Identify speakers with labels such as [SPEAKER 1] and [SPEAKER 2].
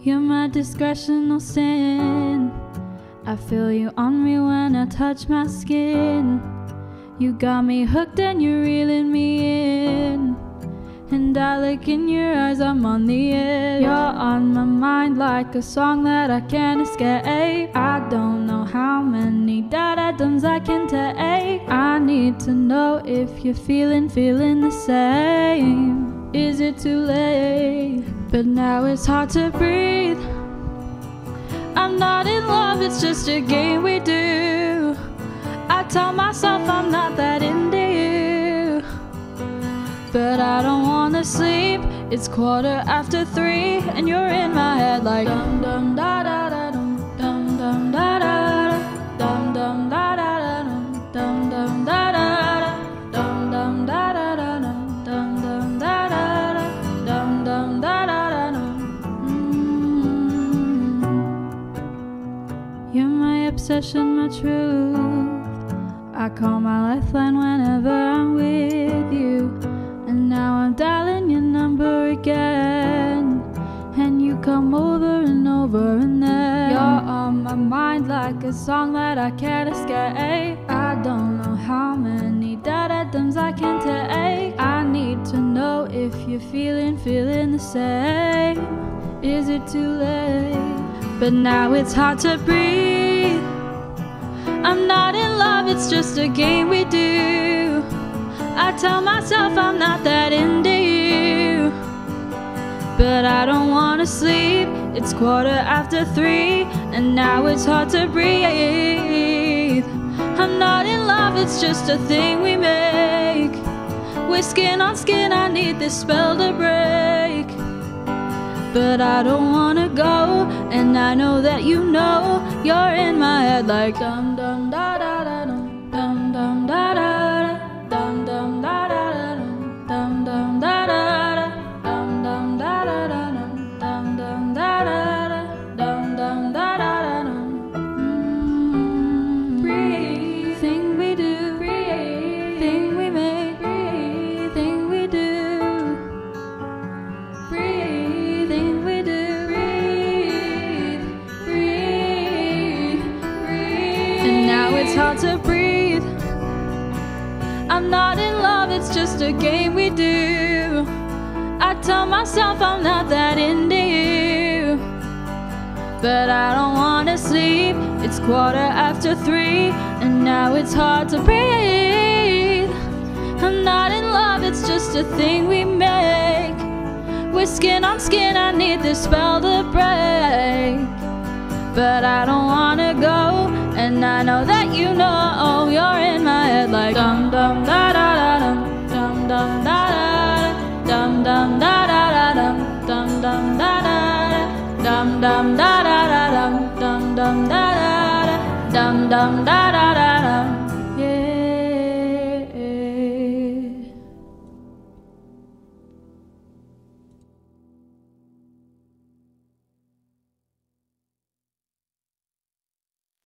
[SPEAKER 1] You're my discretional sin. I feel you on me when I touch my skin. You got me hooked and you're reeling me in. And I look in your eyes, I'm on the edge. You're on my mind like a song that I can't escape. I don't know how many da-da-dums I can take. I need to know if you're feeling the same. Is it too late? But now it's hard to breathe. I'm not in love, it's just a game we do. I tell myself I'm not that into you, but I don't wanna sleep. It's 3:15 and you're in my head like dum dum da da da dum dum dum da da dum dum da da da dum dum da da dum dum da da da dum dum da da dum dum da da da. You're my obsession, my truth. I call my lifeline whenever I'm with you. And now I'm dialing your number again, and you come over and over, and then you're on my mind like a song that I can't escape. I don't know how many da-da-dums I can take. I need to know if you're feeling the same. Is it too late? But now it's hard to breathe. I'm not in love, it's just a game we do. I tell myself I'm not that into you, but I don't wanna sleep. It's 3:15 and now it's hard to breathe. I'm not in love, it's just a thing we make. We're skin on skin, I need this spell to break. But I don't wanna go, and I know that you know. You're in my head like dum dum da da da dum dum dum da da dum dum da da dum dum da da dum dum da da dum dum da da dum dum da da dum. Breathe, thing we do, breathe, thing we make, breathe, thing we do, breathe. It's hard to breathe. I'm not in love, it's just a game we do. I tell myself I'm not that into you, but I don't wanna sleep. It's 3:15 and now it's hard to breathe. I'm not in love, it's just a thing we make. We're skin on skin, I need this spell to break. But I don't wanna go, and I know that you know. You're in my head like dum dum.